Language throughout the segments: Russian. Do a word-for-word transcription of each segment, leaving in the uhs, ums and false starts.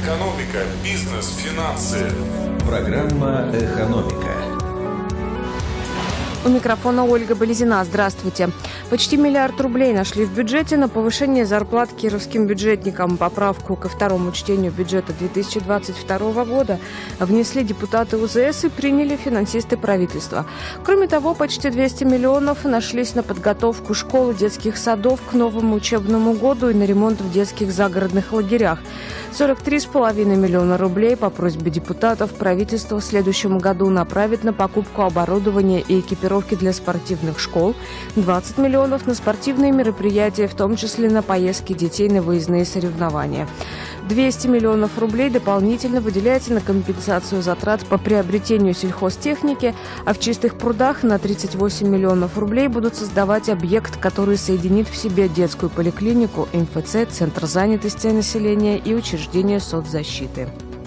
Экономика, бизнес, финансы. Программа «Экономика». У микрофона Ольга Болезина. Здравствуйте. Почти миллиард рублей нашли в бюджете на повышение зарплат кировским бюджетникам. Поправку ко второму чтению бюджета две тысячи двадцать второго года внесли депутаты УЗС и приняли финансисты правительства. Кроме того, почти двести миллионов нашлись на подготовку школ и детских садов к новому учебному году и на ремонт в детских загородных лагерях. сорок три с половиной миллиона рублей по просьбе депутатов правительство в следующем году направит на покупку оборудования и экипировки для спортивных школ, двадцать миллионов на спортивные мероприятия, в том числе на поездки детей на выездные соревнования. двести миллионов рублей дополнительно выделяется на компенсацию затрат по приобретению сельхозтехники, а в Чистых прудах на тридцать восемь миллионов рублей будут создавать объект, который соединит в себе детскую поликлинику, эм эф цэ, Центр занятости населения и учреждение соцзащиты.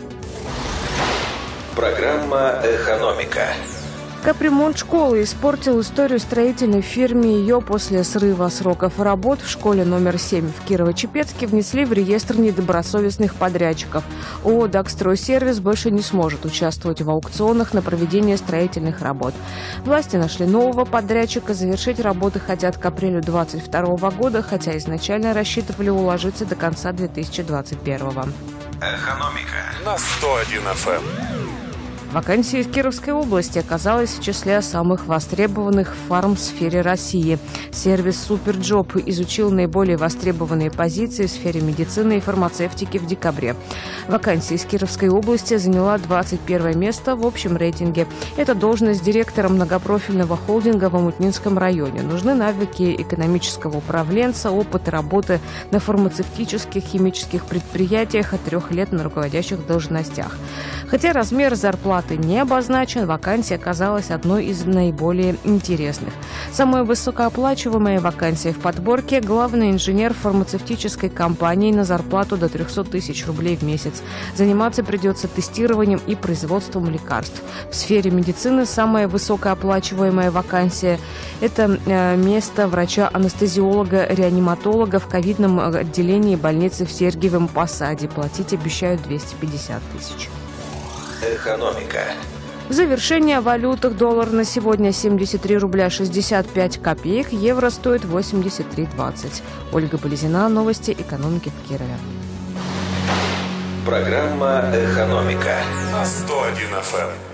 Программа «Экономика». Капремонт школы испортил историю строительной фирме. Ее после срыва сроков работ в школе номер семь в Кирово-Чепецке внесли в реестр недобросовестных подрядчиков. ООО «Дагстройсервис» больше не сможет участвовать в аукционах на проведение строительных работ. Власти нашли нового подрядчика. Завершить работы хотят к апрелю две тысячи двадцать второго года, хотя изначально рассчитывали уложиться до конца две тысячи двадцать первого. Экономика На сто один эф эм. Вакансия из Кировской области оказалась в числе самых востребованных в фарм-сфере России. Сервис «Суперджоп» изучил наиболее востребованные позиции в сфере медицины и фармацевтики в декабре. Вакансия из Кировской области заняла двадцать первое место в общем рейтинге. Это должность директора многопрофильного холдинга в Омутнинском районе. Нужны навыки экономического управленца, опыт работы на фармацевтических, химических предприятиях от трех лет на руководящих должностях. Хотя размер зарплаты не обозначен, вакансия оказалась одной из наиболее интересных. Самая высокооплачиваемая вакансия в подборке – главный инженер фармацевтической компании на зарплату до трехсот тысяч рублей в месяц. Заниматься придется тестированием и производством лекарств. В сфере медицины самая высокооплачиваемая вакансия – это место врача-анестезиолога-реаниматолога в ковидном отделении больницы в Сергиевом Посаде. Платить обещают двести пятьдесят тысяч. «Экономика». В завершение о валютах: доллар на сегодня семьдесят три рубля шестьдесят пять копеек, евро стоит восемьдесят три двадцать. Ольга Болезина, новости экономики в Кирове. Программа «Экономика» На сто один эф эм.